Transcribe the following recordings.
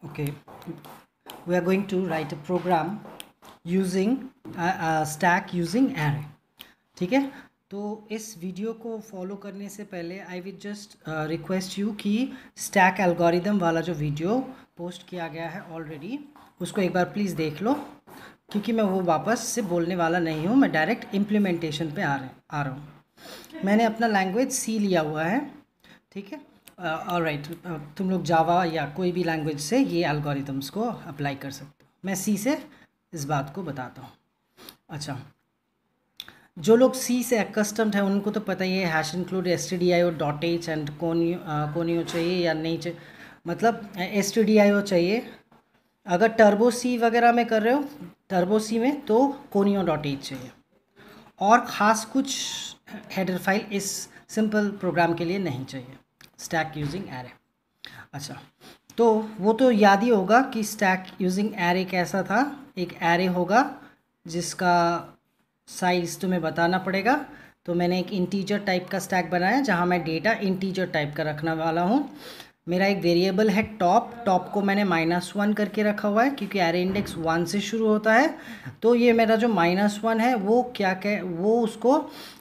Okay, we are going to write a program using stack using array. ठीक है, तो इस वीडियो को फॉलो करने से पहले I will just request you कि स्टैक एल्गोरिदम वाला जो वीडियो पोस्ट किया गया है ऑलरेडी, उसको एक बार प्लीज़ देख लो, क्योंकि मैं वो वापस से बोलने वाला नहीं हूँ, मैं डायरेक्ट इम्प्लीमेंटेशन पे आ रहा हूँ। मैंने अपना लैंग्वेज सी लिया हुआ है, ठीक है। ऑलराइट, तुम लोग जावा या कोई भी लैंग्वेज से ये एल्गोरिदम्स को अप्लाई कर सकते हो। मैं सी से इस बात को बताता हूँ। अच्छा, जो लोग सी से अकस्टम्ड हैं उनको तो पता ही है, hash include stdio dot h and conio चाहिए या नहीं चाहिए, मतलब stdio चाहिए। अगर टर्बो सी वगैरह में कर रहे हो, टर्बो सी में, तो कोनियो डॉट एच चाहिए। और ख़ास कुछ हेडर फाइल इस सिंपल प्रोग्राम के लिए नहीं चाहिए। Stack using array. अच्छा, तो वो तो याद ही होगा कि स्टैक यूजिंग एरे कैसा था। एक एरे होगा जिसका साइज़ तुम्हें बताना पड़ेगा। तो मैंने एक इंटीजर टाइप का स्टैक बनाया जहाँ मैं डेटा इंटीजर टाइप का रखने वाला हूँ। मेरा एक वेरिएबल है टॉप को मैंने -1 करके रखा हुआ है, क्योंकि एरे इंडेक्स 1 से शुरू होता है। तो ये मेरा जो -1 है वो वो उसको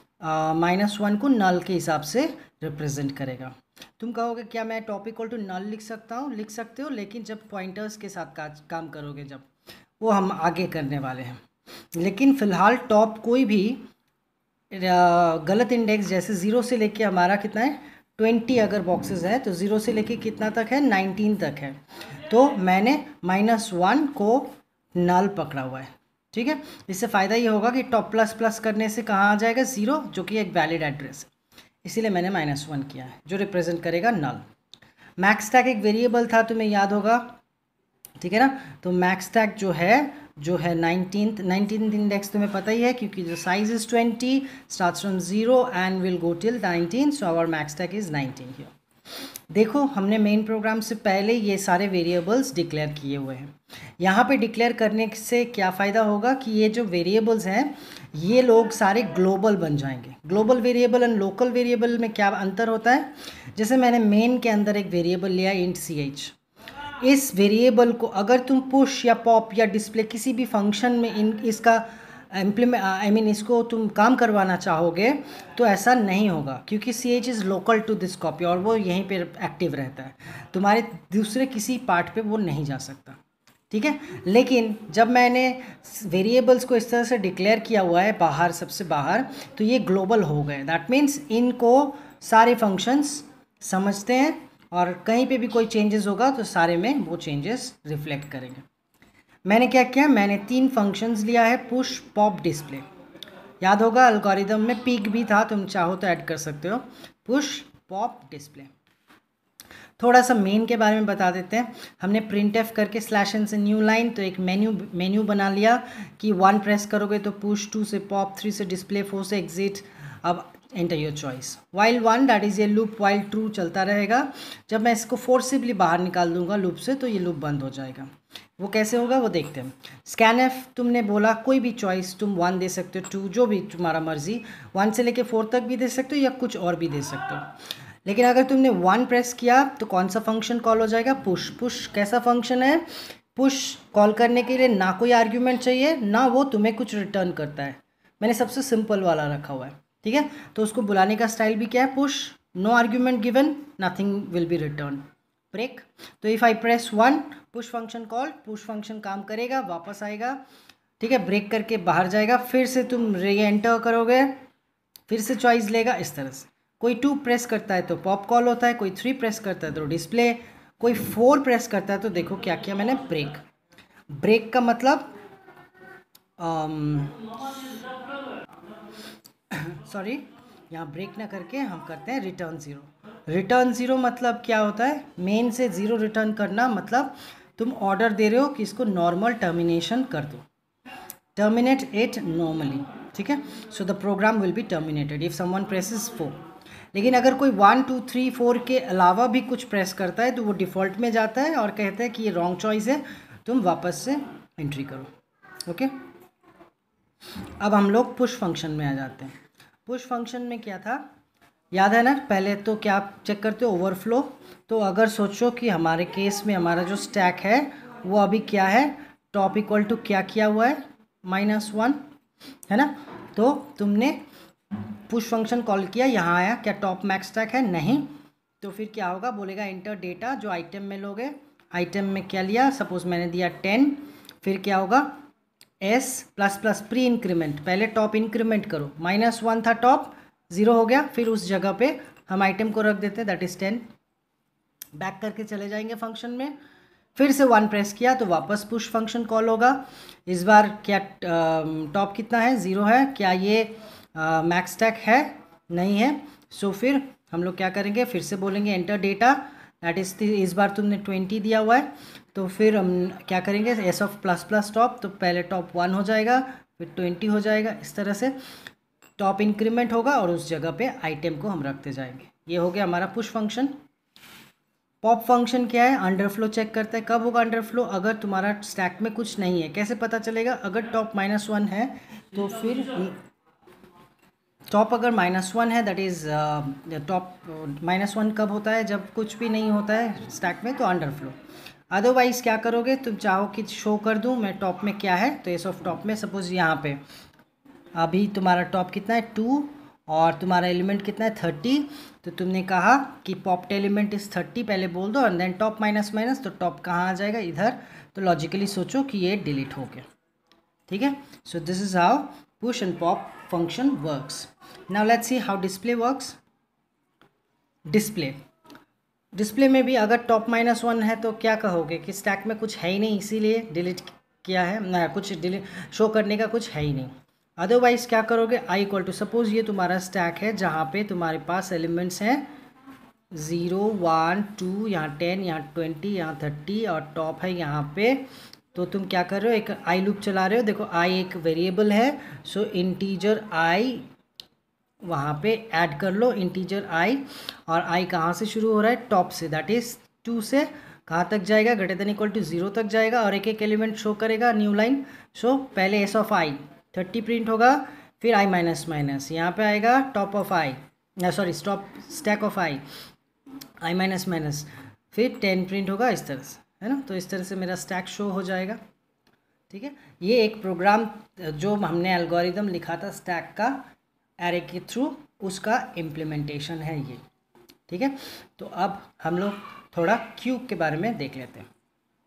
-1 को नल के हिसाब से रिप्रेजेंट करेगा। तुम कहोगे क्या मैं टॉप इक्वल टू नल लिख सकता हूँ? लिख सकते हो, लेकिन जब पॉइंटर्स के साथ काम करोगे, जब वो हम आगे करने वाले हैं। लेकिन फ़िलहाल टॉप कोई भी गलत इंडेक्स, जैसे 0 से लेके हमारा कितना है 20 अगर बॉक्सेस है, तो 0 से लेके कितना तक है 19 तक है। तो मैंने -1 को नल पकड़ा हुआ है, ठीक है। इससे फ़ायदा ये होगा कि टॉप प्लस करने से कहाँ आ जाएगा 0, जो कि एक वैलिड एड्रेस है। इसीलिए मैंने -1 किया है, जो रिप्रेजेंट करेगा नल। मैक्स टैग एक वेरिएबल था, तुम्हें याद होगा, ठीक है ना। तो मैक्स टैग जो है 19th इंडेक्स तुम्हें पता ही है, क्योंकि जो size is 20, starts from 0 and will go till 19, so our max tag is 19 here. देखो, हमने मेन प्रोग्राम से पहले ये सारे वेरिएबल्स डिक्लेयर किए हुए हैं। यहाँ पे डिक्लेयर करने से क्या फ़ायदा होगा कि ये जो वेरिएबल्स हैं ये लोग सारे ग्लोबल बन जाएंगे। Global variable and local variable में क्या अंतर होता है? जैसे मैंने मेन के अंदर एक वेरिएबल लिया int ch। इस वेरिएबल को अगर तुम पुश या पॉप या डिस्प्ले किसी भी फंक्शन में इसका इसको तुम काम करवाना चाहोगे, तो ऐसा नहीं होगा, क्योंकि ch is local to this copy और वो यहीं पे एक्टिव रहता है, तुम्हारे दूसरे किसी पार्ट पे वो नहीं जा सकता, ठीक है। लेकिन जब मैंने वेरिएबल्स को इस तरह से डिक्लेयर किया हुआ है बाहर, सबसे बाहर, तो ये ग्लोबल हो गए। दैट मीन्स इनको सारे फंक्शंस समझते हैं, और कहीं पे भी कोई चेंजेस होगा तो सारे में वो चेंजेस रिफ्लेक्ट करेंगे। मैंने क्या किया, मैंने 3 फंक्शंस लिया है, पुश पॉप डिस्प्ले। याद होगा एल्गोरिदम में पीक भी था, तुम चाहो तो ऐड कर सकते हो, पुश पॉप डिस्प्ले। थोड़ा सा मेन के बारे में बता देते हैं। हमने printf करके /n से न्यू लाइन, तो एक मेन्यू बना लिया कि 1 प्रेस करोगे तो पुश, 2 से पॉप, 3 से डिस्प्ले, 4 से एग्जिट। अब enter your choice. While 1 that is ये लूप वाइल ट्रू चलता रहेगा। जब मैं इसको फोर्सिबली बाहर निकाल दूंगा लूप से, तो ये लूप बंद हो जाएगा। वो कैसे होगा वो देखते हैं। scanf तुमने बोला कोई भी चॉइस, तुम 1 दे सकते हो, 2, जो भी तुम्हारा मर्जी, 1 से लेके 4 तक भी दे सकते हो या कुछ और भी दे सकते हो। लेकिन अगर तुमने 1 प्रेस किया तो कौन सा फंक्शन कॉल हो जाएगा? पुश। पुश कैसा फंक्शन है? पुश कॉल करने के लिए ना कोई आर्ग्यूमेंट चाहिए, ना वो तुम्हें कुछ रिटर्न करता है। मैंने सबसे सिंपल वाला रखा हुआ है, ठीक है। तो उसको बुलाने का स्टाइल भी क्या है? Push, no argument given, nothing will be return. Break, तो if I press 1, push function call, push function काम करेगा, वापस आएगा, ठीक है, ब्रेक करके बाहर जाएगा, फिर से तुम री एंटर करोगे, फिर से चॉइस लेगा, इस तरह से। कोई 2 प्रेस करता है तो पॉप कॉल होता है, कोई 3 प्रेस करता है तो डिस्प्ले, कोई 4 प्रेस करता है तो देखो क्या किया मैंने, ब्रेक। ब्रेक का मतलब सॉरी, यहाँ ब्रेक ना करके हम करते हैं रिटर्न 0। रिटर्न 0 मतलब क्या होता है? मेन से 0 रिटर्न करना, मतलब तुम ऑर्डर दे रहे हो कि इसको नॉर्मल टर्मिनेशन कर दो, टर्मिनेट इट नॉर्मली, ठीक है। So the program will be terminated if someone presses 4। लेकिन अगर कोई 1, 2, 3, 4 के अलावा भी कुछ प्रेस करता है तो वो डिफ़ॉल्ट में जाता है और कहता है कि ये रॉन्ग चॉइस है, तुम वापस से एंट्री करो। ओके, अब हम लोग पुश फंक्शन में आ जाते हैं। पुश फंक्शन में क्या था, याद है ना? पहले तो क्या चेक करते हो? ओवरफ्लो। तो अगर सोचो कि हमारे केस में हमारा जो स्टैक है वो अभी क्या है, टॉप इक्वल टू क्या किया हुआ है, -1 है ना? तो तुमने पुश फंक्शन कॉल किया, यहाँ आया, क्या टॉप मैक्स स्टैक है? नहीं। तो फिर क्या होगा, बोलेगा एंटर डेटा, जो आइटम में लोगे, आइटम में क्या लिया, सपोज मैंने दिया 10, फिर क्या होगा, S plus plus pre increment, पहले टॉप इंक्रीमेंट करो, -1 था टॉप, 0 हो गया, फिर उस जगह पे हम आइटम को रख देते हैं, दैट इज़ 10, बैक करके चले जाएंगे फंक्शन में, फिर से 1 प्रेस किया तो वापस पुश फंक्शन कॉल होगा। इस बार क्या टॉप कितना है, 0 है, क्या ये मैक्स स्टैक है? नहीं है। सो फिर हम लोग क्या करेंगे, फिर से बोलेंगे एंटर डेटा, दैट इज़, इस बार तुमने 20 दिया हुआ है, तो फिर हम क्या करेंगे, S of plus plus top, तो पहले टॉप 1 हो जाएगा, फिर 20 हो जाएगा, इस तरह से टॉप इंक्रीमेंट होगा और उस जगह पे आइटम को हम रखते जाएंगे। ये हो गया हमारा पुश फंक्शन। पॉप फंक्शन क्या है, अंडरफ्लो चेक करता है। कब होगा अंडरफ्लो, अगर तुम्हारा स्टैक में कुछ नहीं है। कैसे पता चलेगा, अगर टॉप -1 है तो फिर टॉप अगर -1 है, दैट इज़ टॉप -1 कब होता है, जब कुछ भी नहीं होता है स्टैक में, तो अंडरफ्लो। अदरवाइज़ क्या करोगे, तुम चाहो कि शो कर दूं मैं टॉप में क्या है, तो एस ऑफ टॉप में सपोज यहाँ पे अभी तुम्हारा टॉप कितना है 2 और तुम्हारा एलिमेंट कितना है 30, तो तुमने कहा कि पॉप्ड एलिमेंट इज़ 30 पहले बोल दो, एंड देन टॉप माइनस, तो टॉप कहाँ आ जाएगा, इधर, तो लॉजिकली सोचो कि ये डिलीट हो गया। ठीक है, so this is how push and pop function works. Now let's see how display works. Display में भी अगर टॉप -1 है तो क्या कहोगे कि स्टैक में कुछ है ही नहीं, इसीलिए डिलीट किया है ना, कुछ डिलीट शो करने का कुछ है ही नहीं। अदरवाइज़ क्या करोगे, आई इक्वल टू, सपोज ये तुम्हारा स्टैक है जहाँ पे तुम्हारे पास एलिमेंट्स हैं 0 1 2, यहाँ 10, यहाँ 20, यहाँ 30 और टॉप है यहाँ पे, तो तुम क्या कर रहे हो, एक आई लूप चला रहे हो। देखो आई एक वेरिएबल है, सो इंटीजर आई वहाँ पे ऐड कर लो, इंटीजर आई, और आई कहाँ से शुरू हो रहा है, टॉप से, दैट इज़ 2 से कहाँ तक जाएगा, ग्रेटर देन इक्वल टू 0 तक जाएगा, और एक एक एलिमेंट शो करेगा, न्यू लाइन। सो पहले एस ऑफ आई 30 प्रिंट होगा, फिर आई माइनस यहाँ पे आएगा top of I, sorry stop stack of I minus, फिर 10 प्रिंट होगा, इस तरह से, है ना? तो इस तरह से मेरा स्टैक शो हो जाएगा। ठीक है, ये एक प्रोग्राम जो हमने एल्गोरिदम लिखा था स्टैक का एरे के थ्रू, उसका इम्प्लीमेंटेशन है ये। ठीक है, तो अब हम लोग थोड़ा क्यू के बारे में देख लेते हैं।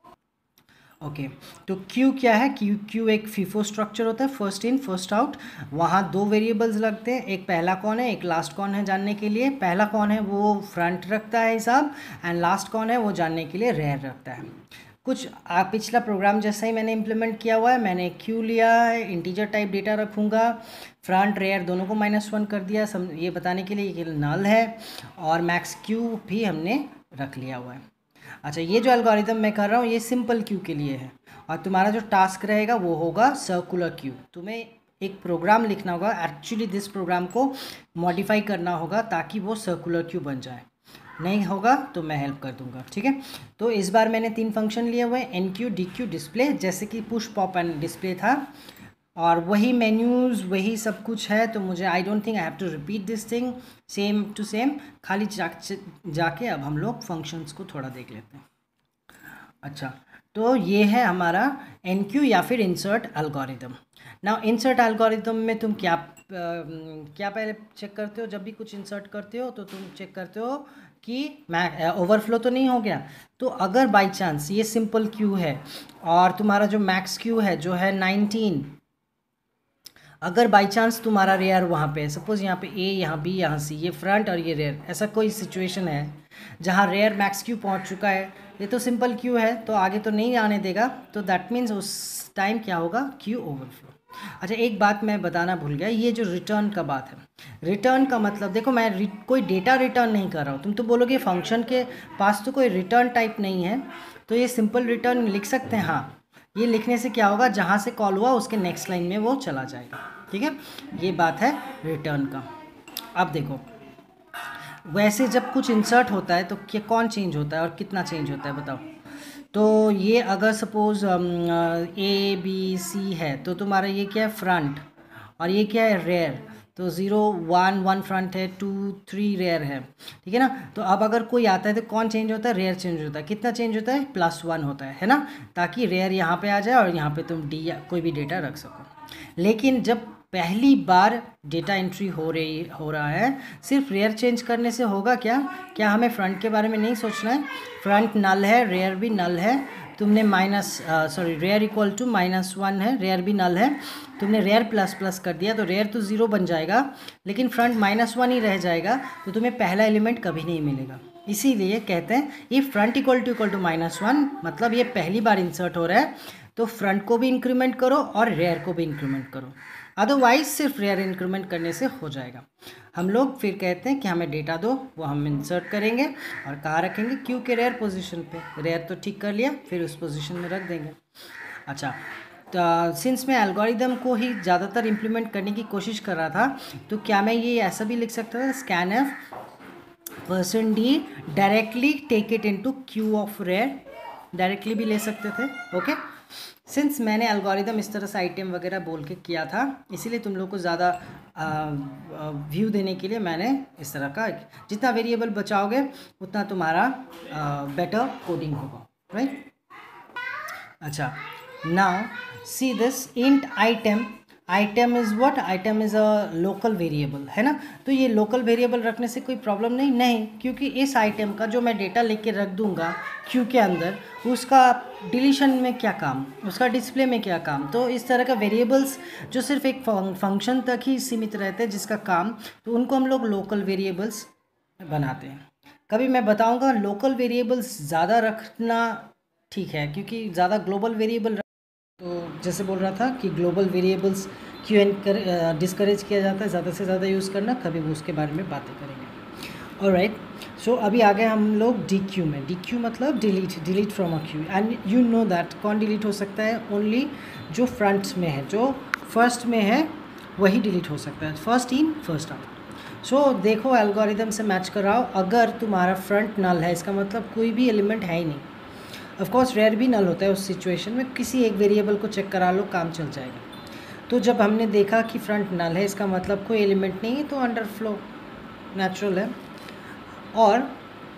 ओके, तो क्यू क्या है, क्यू एक फीफो स्ट्रक्चर होता है, फर्स्ट इन फर्स्ट आउट। वहाँ 2 वेरिएबल्स लगते हैं, एक पहला कौन है, एक लास्ट कौन है जानने के लिए। पहला कौन है वो फ्रंट रखता है हिसाब, एंड लास्ट कौन है वो जानने के लिए रेयर रखता है। कुछ पिछला प्रोग्राम जैसा ही मैंने इम्प्लीमेंट किया हुआ है, मैंने क्यू लिया है, इंटीजर टाइप डेटा रखूँगा, फ्रंट रेयर दोनों को -1 कर दिया, ये बताने के लिए कि नल है, और मैक्स क्यू भी हमने रख लिया हुआ है। अच्छा, ये जो एल्गोरिदम मैं कर रहा हूँ ये सिंपल क्यू के लिए है, और तुम्हारा जो टास्क रहेगा वो होगा सर्कुलर क्यू। तुम्हें एक प्रोग्राम लिखना होगा, एक्चुअली दिस प्रोग्राम को मॉडिफाई करना होगा ताकि वो सर्कुलर क्यू बन जाए। नहीं होगा तो मैं हेल्प कर दूंगा। ठीक है, तो इस बार मैंने 3 फंक्शन लिए हुए हैं, enqueue, dequeue, display, जैसे कि पुश पॉप एंड डिस्प्ले था, और वही मेन्यूज़ वही सब कुछ है, तो मुझे I don't think I have to repeat this thing, same to same. खाली जाके अब हम लोग फंक्शंस को थोड़ा देख लेते हैं। अच्छा, तो ये है हमारा एन क्यू या फिर insert algorithm. Now insert algorithm में तुम क्या पहले चेक करते हो, जब भी कुछ इंसर्ट करते हो तो तुम चेक करते हो कि ओवरफ्लो तो नहीं हो गया। तो अगर बाई चांस ये सिंपल क्यू है और तुम्हारा जो मैक्स क्यू है जो है 19, अगर बाई चांस तुम्हारा रेयर वहाँ पे, सपोज यहाँ पे ए, यहाँ बी, यहाँ सी, ये फ्रंट और ये रेयर, ऐसा कोई सिचुएशन है जहाँ रेयर मैक्स क्यू पहुँच चुका है, ये तो सिंपल क्यू है तो आगे तो नहीं आने देगा, तो दैट मीन्स उस टाइम क्या होगा, क्यू ओवरफ्लो। अच्छा, एक बात मैं बताना भूल गया, ये जो रिटर्न का बात है, रिटर्न का मतलब देखो मैं कोई डेटा रिटर्न नहीं कर रहा हूँ। तुम तो बोलोगे फंक्शन के पास तो कोई रिटर्न टाइप नहीं है, तो ये सिंपल रिटर्न लिख सकते हैं। हाँ, ये लिखने से क्या होगा, जहाँ से कॉल हुआ उसके नेक्स्ट लाइन में वो चला जाएगा। ठीक है, ये बात है रिटर्न का। अब देखो, वैसे जब कुछ इंसर्ट होता है तो क्या कौन चेंज होता है और कितना चेंज होता है बताओ। तो ये अगर सपोज ए बी सी है तो तुम्हारा ये क्या है फ्रंट, और ये क्या है रेयर, तो 0 1 1 फ्रंट है, 2 3 रेयर है, ठीक है ना। तो अब अगर कोई आता है तो कौन चेंज होता है, रेयर चेंज होता है। कितना चेंज होता है, +1 होता है ना, ताकि रेयर यहाँ पे आ जाए और यहाँ पे तुम डी या कोई भी डेटा रख सको। लेकिन जब पहली बार डेटा एंट्री हो रहा है, सिर्फ रेयर चेंज करने से होगा क्या हमें फ्रंट के बारे में नहीं सोचना है। फ्रंट नल है, रेयर भी नल है, तुमने रेयर इक्वल टू -1 है, रेयर भी नल है, तुमने रेयर प्लस कर दिया तो रेयर तो 0 बन जाएगा, लेकिन फ्रंट -1 ही रह जाएगा, तो तुम्हें पहला एलिमेंट कभी नहीं मिलेगा। इसीलिए कहते हैं ये फ्रंट इक्वल टू -1, मतलब ये पहली बार इंसर्ट हो रहा है, तो फ्रंट को भी इंक्रीमेंट करो और रेयर को भी इंक्रीमेंट करो, अदरवाइज सिर्फ रेयर इंक्रीमेंट करने से हो जाएगा। हम लोग फिर कहते हैं कि हमें डेटा दो, वो हम इंसर्ट करेंगे और कहाँ रखेंगे, क्यू के रेयर पोजीशन पे। रेयर तो ठीक कर लिया, फिर उस पोजीशन में रख देंगे। अच्छा, तो सिंस मैं एल्गोरिदम को ही ज़्यादातर इम्प्लीमेंट करने की कोशिश कर रहा था, तो क्या मैं ये ऐसा भी लिख सकता था, scanf %d directly take it into queue of rear, directly भी ले सकते थे। ओके, सिंस मैंने एल्गोरिदम इस तरह से आइटम वगैरह बोल के किया था, इसीलिए तुम लोग को ज़्यादा व्यू देने के लिए मैंने इस तरह का, जितना वेरिएबल बचाओगे उतना तुम्हारा बेटर कोडिंग होगा, राइट। अच्छा, now see this int item is what, item is a local variable, है ना। तो ये लोकल वेरिएबल रखने से कोई प्रॉब्लम नहीं, क्योंकि इस आइटम का जो मैं डेटा लेके रख दूंगा क्यू के अंदर, उसका डिलीशन में क्या काम, उसका डिस्प्ले में क्या काम। तो इस तरह का वेरिएबल्स जो सिर्फ एक फंक्शन तक ही सीमित रहते हैं जिसका काम, तो उनको हम लोग लोकल वेरिएबल्स बनाते हैं। कभी मैं बताऊँगा लोकल वेरिएबल्स ज़्यादा रखना ठीक है, क्योंकि ज़्यादा ग्लोबल वेरिएबल, तो जैसे बोल रहा था कि ग्लोबल वेरिएबल्स क्यों डिस्करेज किया जाता है ज़्यादा से ज़्यादा यूज़ करना, कभी वो उसके बारे में बातें करेंगे। ऑलराइट, सो अभी आ गए हम लोग डी क्यू में। डी क्यू मतलब delete from a queue, and you know that कौन डिलीट हो सकता है, ओनली जो फ्रंट में है, जो फर्स्ट में है वही डिलीट हो सकता है, first in first out. So देखो एल्गोरिदम से मैच कराओ, अगर तुम्हारा फ्रंट नल है इसका मतलब कोई भी एलिमेंट है ही नहीं। ऑफ कोर्स रेयर भी नल होता है उस सिचुएशन में, किसी एक वेरिएबल को चेक करा लो, काम चल जाएगा। तो जब हमने देखा कि फ्रंट नल है इसका मतलब कोई एलिमेंट नहीं है, तो अंडरफ्लो नेचुरल है। और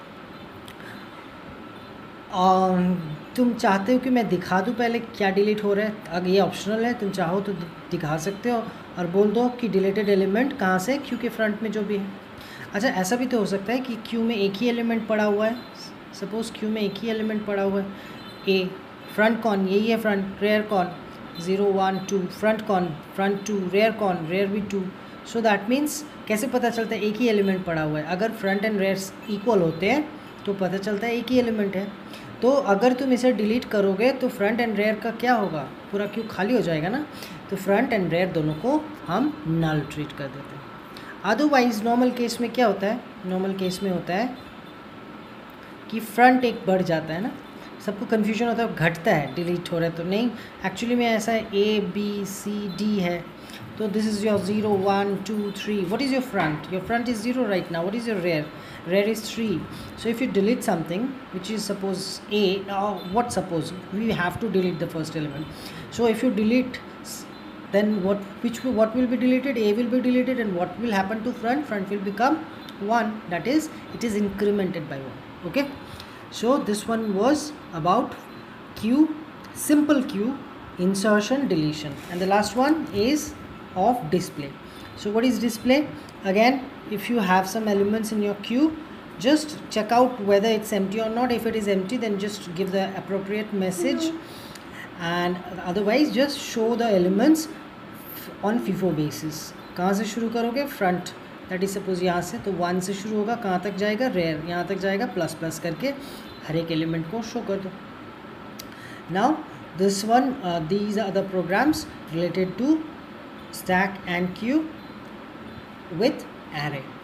तुम चाहते हो कि मैं दिखा दूं पहले क्या डिलीट हो रहा है, अगर ये ऑप्शनल है, तुम चाहो तो दिखा सकते हो और बोल दो कि डिलीटेड एलिमेंट कहाँ से, क्यू के फ्रंट में जो भी है। अच्छा, ऐसा भी तो हो सकता है कि क्यू में एक ही एलिमेंट पड़ा हुआ है, सपोज क्यू में एक ही एलिमेंट पड़ा हुआ है, ए, फ्रंट कौन, यही है फ्रंट, रेयर कौन, 0 1 2, फ्रंट कौन, फ्रंट 2, रेयर कौन, रेयर भी 2। सो दैट मीन्स कैसे पता चलता है एक ही एलिमेंट पड़ा हुआ है, अगर फ्रंट एंड रेयर इक्वल होते हैं तो पता चलता है एक ही एलिमेंट है। तो अगर तुम इसे डिलीट करोगे तो फ्रंट एंड रेयर का क्या होगा, पूरा क्यू खाली हो जाएगा ना। तो फ्रंट एंड रेयर दोनों को हम नल ट्रीट कर देते हैं। अदरवाइज नॉर्मल केस में क्या होता है, नॉर्मल केस में होता है कि फ्रंट एक बढ़ जाता है ना, सबको कन्फ्यूजन होता है, घटता है डिलीट हो रहा है, तो नहीं, एक्चुअली में ऐसा है, ए बी सी डी है, तो this is your 0 1 2 3। What is your front is 0 right now. What is your rear is 3। So if you delete something which is suppose a, what suppose we have to delete the first element, so if you delete then what will be deleted, a will be deleted, and what will happen to front will become 1, that is it is incremented by 1. Okay, so this one was about queue, simple queue insertion deletion, and the last one is of display. So what is display? Again, if you have some elements in your queue, just check out whether it's empty or not. If it is empty, then just give the appropriate message, and otherwise just show the elements on FIFO basis. कहाँ से शुरू करोगे, front, that is suppose यहाँ से, तो 1 से शुरू होगा, कहाँ तक जाएगा, रेयर, यहाँ तक जाएगा, प्लस प्लस करके हर एक एलिमेंट को शो कर दो। Now this one, these are the programs related to stack and queue with array.